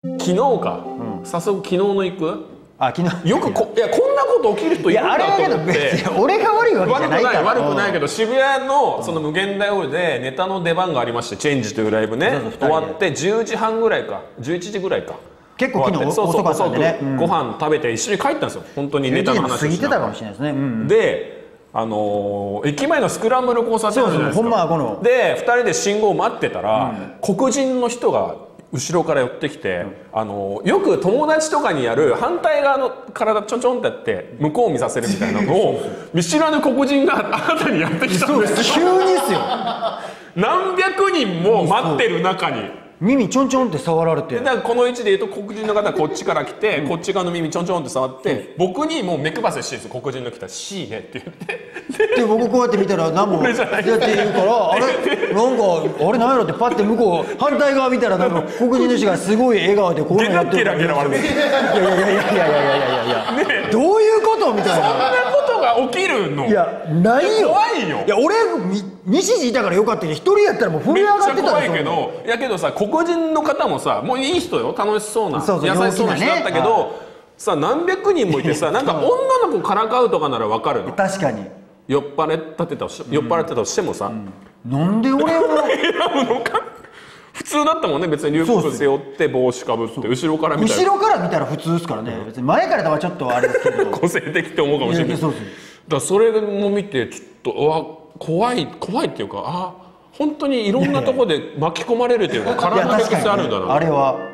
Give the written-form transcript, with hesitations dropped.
昨日か、早速昨日の行く。 昨日よくいやこんなこと起きる人いるんだと思って。 いやあれだけど別に俺が悪いわけじゃないから。 悪くないけど、渋谷のその無限大ホールでネタの出番がありまして、チェンジというライブね、終わって10時半ぐらいか11時ぐらいか、 結構昨日遅かったんでね、 ご飯食べて一緒に帰ったんですよ。本当にネタの話を過ぎてたかもしれないですね。 で駅前のスクランブル交差点あるじゃないですか。で2人で信号を待ってたら、黒人の人が後ろから寄ってきて、よく友達とかにやる反対側の体ちょんちょんってやって向こうを見させるみたいなのを見知らぬ黒人があなたにやってきたんですよ。 急にですよ。 何百人も待ってる中に耳ちょんちょんって触られて、 だからこの位置で言うと黒人の方はこっちから来て、こっち側の耳ちょんちょんって触って、僕にもう目配せしてるんですよ。黒人の来たら「しいね」って言ってで僕こうやって見たら何もやって言うから「あれなんかあれ何やろ?」ってパッて向こう反対側見たらなんか黒人の人がすごい笑顔でこういうのやってる。 ゲラゲラ笑ってる。 いやどういうことみたいな。 そんなことが起きるの？ いやないよ。 怖いよ。 いや俺西地いたからよかったけど、一人やったらもう震え上がってたんですよ。 めっちゃ怖いけど、やけどさ、黒人の方もさ、もういい人よ、楽しそうな優しそうな人だったけどさ、何百人もいてさ、なんか女の子からかうとかなら分かるの。 確かに酔っ払ってたとしてもさ、 なんで俺を選ぶのか。普通だったもんね。別にリュック背負って帽子かぶって後ろから見たら、 後ろから見たら普通ですからね。別に前からはちょっとあれですけど個性的って思うかもしれない。だからそれも見てちょっと怖いっていうか、本当にいろんなとこで巻き込まれるっていうか、体の癖あるんだな。 あれは